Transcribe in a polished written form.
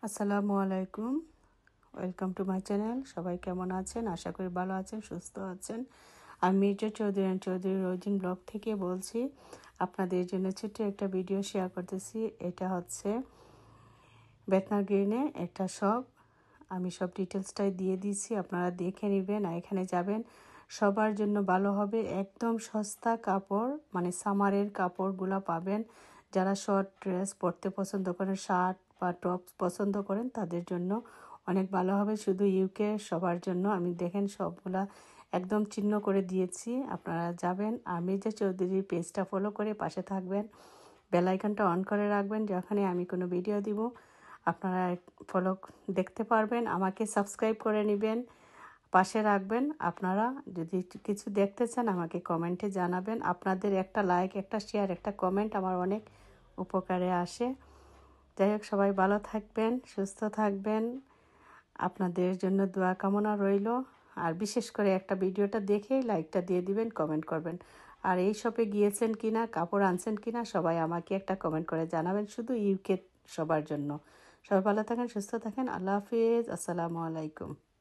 আসসালামু আলাইকুম, welcome to my channel. সবাই কেমন আছেন? আশা করি ভালো আছেন, সুস্থ আছেন। আমি মির্জা চৌধুরী অ্যান্ড চৌধুরী রোজিন ব্লগ থেকে বলছি। আপনাদের জন্য ছোট্ট একটা ভিডিও শেয়ার করতেছি। এটা হচ্ছে বেতনার গ্রিনে একটা শপ। আমি সব ডিটেলসটাই দিয়ে দিয়েছি, আপনারা দেখে নেবেন। আর এখানে যাবেন, সবার জন্য ভালো হবে। একদম সস্তা কাপড়, মানে সামারের কাপড়গুলো পাবেন। যারা শর্ট ড্রেস পরতে পছন্দ করেন, শার্ট বা টপস পছন্দ করেন, তাদের জন্য অনেক ভালো হবে। শুধু ইউকে সবার জন্য আমি দেখেন সবগুলা একদম চিহ্ন করে দিয়েছি। আপনারা যাবেন আর মির্জা চৌধুরীর পেজটা ফলো করে পাশে থাকবেন। বেল আইকনটা অন করে রাখবেন, যখনই আমি কোনো ভিডিও দিব আপনারা ফলো দেখতে পারবেন। আমাকে সাবস্ক্রাইব করে নেবেন, পাশে রাখবেন। আপনারা যদি কিছু দেখতে চান আমাকে কমেন্টে জানাবেন। আপনাদের একটা লাইক, একটা শেয়ার, একটা কমেন্ট আমার অনেক উপকারে আসে। যাই হোক, সবাই ভালো থাকবেন, সুস্থ থাকবেন। আপনাদের জন্য দোয়া কামনা রইল। আর বিশেষ করে একটা ভিডিওটা দেখেই লাইকটা দিয়ে দিবেন, কমেন্ট করবেন। আর এই শপে গিয়েছেন কিনা, কাপড় আনছেন কিনা, সবাই আমাকে একটা কমেন্ট করে জানাবেন। শুধু ইউকে সবার জন্য। সবাই ভালো থাকেন, সুস্থ থাকেন। আল্লাহ হাফিজ, আসসালামু আলাইকুম।